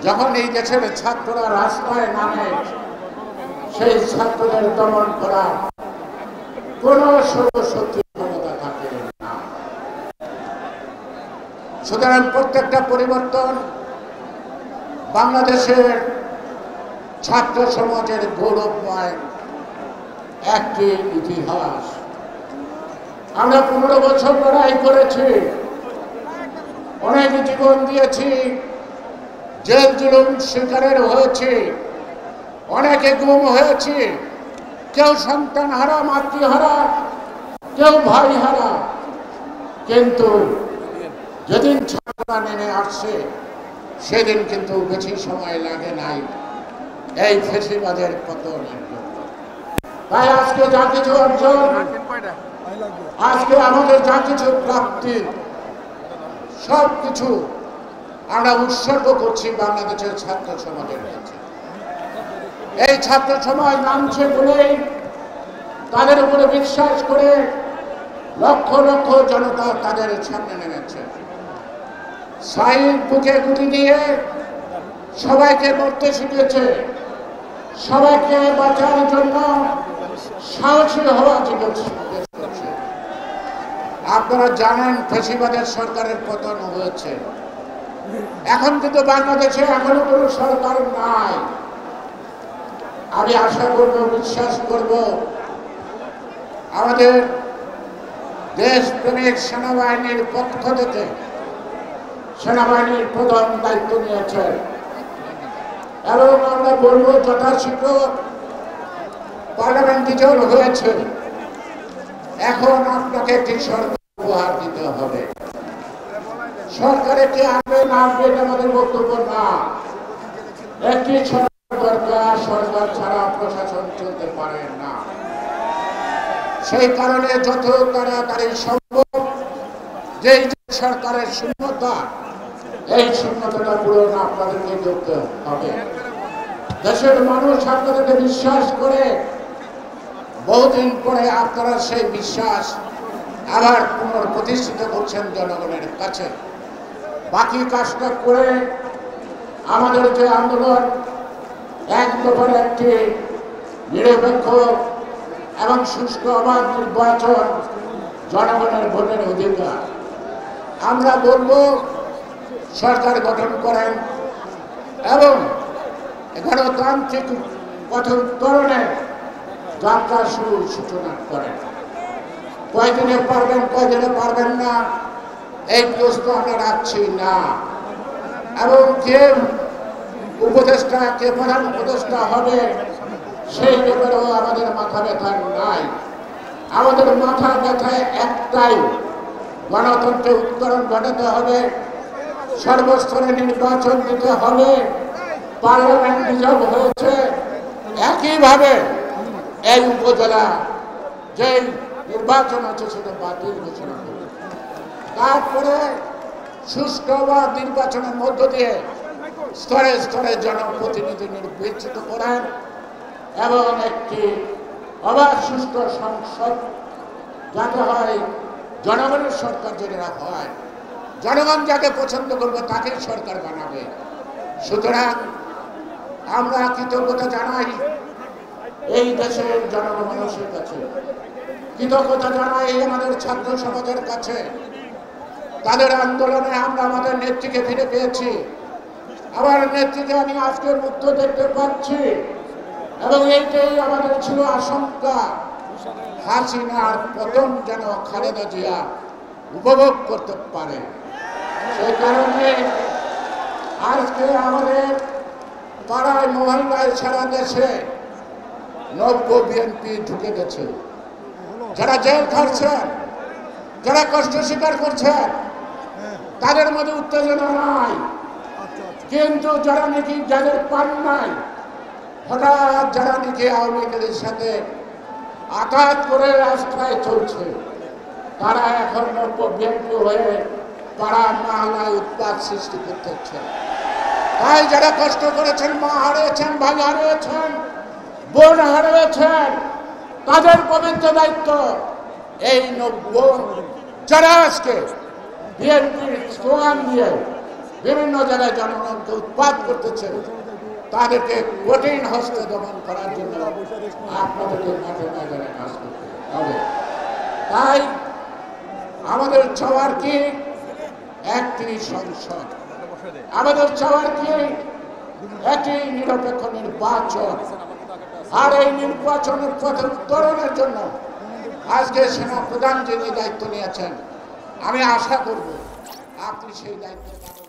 যখন এই দেশের ছাত্ররা রাস্তায় নামে সেই ছাত্রদের দমন করা কোন সর্বশক্তি ক্ষমতা থাকে না। সুতরাং প্রত্যেকটা পরিবর্তন বাংলাদেশের ছাত্র সমাজের গৌরবময় একটি ইতিহাস। আমরা 15 বছর লড়াই করেছি, অনেক জীবন দিয়েছি, জেল জুলুম শিকারের হয়েছে, অনেকে গুম হয়েছে, কেউ সন্তান হারা, মাতৃহারা, কেউ ভাই হারা। কিন্তু যেদিন ছাত্ররা নেমে আসছে সেদিন কিন্তু বেশি সময় লাগে নাই এই ফ্যাসিবাদের পতনের জন্য। তাই আজকে যা কিছু অর্জন, আজকে আমাদের যা কিছু প্রাপ্তি, সব কিছু আমরা উৎসর্গ করছি বাংলাদেশের ছাত্র সমাজের কাছে। এই ছাত্র সমাজ নামছে বলেই, তাদের উপরে বিশ্বাস করে লক্ষ লক্ষ জনতা তাদের সামনে নেমেছে। সাইড বুকে গুলি দিয়ে সবাইকে মরতে শিখেছে, সবাইকে বাঁচার জন্য সাহসী হওয়া জিজ্ঞেস করছে। আপনারা জানেন ফ্যাসিবাদের সরকারের পতন হয়েছে, এখন কিন্তু বাংলাদেশে এখনো কোনো সরকার নাই। আমি আশা করব, বিশ্বাস করব, আমাদের দেশপ্রেমিক সেনাবাহিনীর পক্ষ থেকে সেনাবাহিনীর প্রধান দায়িত্ব নিয়েছেন এবং আমরা বলবো যথাশীঘ্র পার্লামেন্ট রিজার্ভ হয়েছে, এখন আপনাকে একটি সরকার উপহার দিতে হবে। সরকারে কে আসবে না আসবে এটা আমাদের বক্তব্য না, একটি সরকার দরকার। সরকার ছাড়া প্রশাসন চলতে পারে না। সেই কারণে যত তাড়াতাড়ি সম্ভব যে সরকারের শূন্যতা, এই শূন্যতাটা পূরণ আপনাদেরকে করতে হবে। দেশের মানুষ আপনাদেরকে বিশ্বাস করে, বহুদিন পরে আপনারা সেই বিশ্বাস আবার পুনঃপ্রতিষ্ঠিত করছেন জনগণের কাছে। বাকি কাজটা করে আমাদের যে আন্দোলন, এক দফার একটি নিরপেক্ষ এবং সুষ্ঠু অবাধ নির্বাচন, জনগণের ভোটের অধিকার। আমরা বলবো সরকার গঠন করেন এবং গণতান্ত্রিক পথ উত্তরণের যাত্রা সূচনা করেন। কয়দিনে পারবেন, কয়দিনে পারবেন না, এই প্রশ্ন আমরা রাখছি না। এবং যে উপদেষ্টা, কে প্রধান উপদেষ্টা হবে সেই ব্যাপারেও আমাদের মাথা ব্যথা নাই। আমাদের মাথা ব্যথায় একটাই, গণতন্ত্রের উত্তরণ ঘটাতে হবে, সর্বস্তরে নির্বাচন দিতে হবে, পার্লামেন্ট রিজার্ভ হয়েছে, একইভাবে এই উপজেলা যে নির্বাচন আছে সেটা বাতিল ঘোষণা করবে। তারপরে সুষ্ঠু বা নির্বাচনের মধ্য দিয়ে স্তরে স্তরে জনপ্রতিনিধি নির্বাচিত করেন এবং একটি অবাধ সুষ্ঠু সংসদ যাতে হয়, জনগণের সরকার যেটা হয়, জনগণ যাকে পছন্দ করবে তাকে সরকার বানাবে। সুতরাং আমরা কৃতজ্ঞতা জানাই এই দেশের জনগণের কাছে, কৃতজ্ঞতা জানাই আমাদের ছাত্র সমাজের কাছে। তাদের আন্দোলনে আমরা আমাদের নেত্রীকে ফিরে পেয়েছি, আবার নেত্রীকে আমি আজকে মুক্ত দেখতে পাচ্ছি এবং এইটাই আমাদের ছিল আশঙ্কা, হাসিনার পতন যেন খালেদা জিয়া উপভোগ করতে পারে। সেই কারণে আজকে আমাদের পাড়ায় মহল্লায় সারা দেশে নব্য বিএনপি ঢুকে গেছে। যারা জেল খাটছেন, যারা কষ্ট স্বীকার করছেন, তাদের মধ্যে উত্তেজনা নাই, কিন্তু যারা নাকি যাদের পান নাই, হঠাৎ যারা নাকি আওয়ামী লীগের সাথে আঘাত করে রাস্তায় চলছে, তারা এখন নব্য বিএনপি হয়ে পাড়া মহল্লায় উৎপাত সৃষ্টি করতেছে। তাই যারা কষ্ট করেছেন, মা হারিয়েছেন, ভাই হারিয়েছেন, বোন হারিয়েছেন, তাদের পবিত্র দায়িত্ব এই নব্য যারা আজকে বিএনপির স্লোগান দিয়ে বিভিন্ন জায়গায় জনগণকে উৎপাত করতেছে, তাদেরকে কঠিন হস্তে দমন করার জন্য আপনাদেরকে মাঠে ময়দানে কাজ করতে হবে। তাই আমাদের চাওয়ার কি একটি সংসদ, আমাদের চাওয়ার কি একটি নিরপেক্ষ নির্বাচন। আর এই নির্বাচনের পথে উত্তরণের জন্য আজকে সেনা প্রধান যিনি দায়িত্ব নিয়েছেন, আমি আশা করব আপনি সেই দায়িত্ব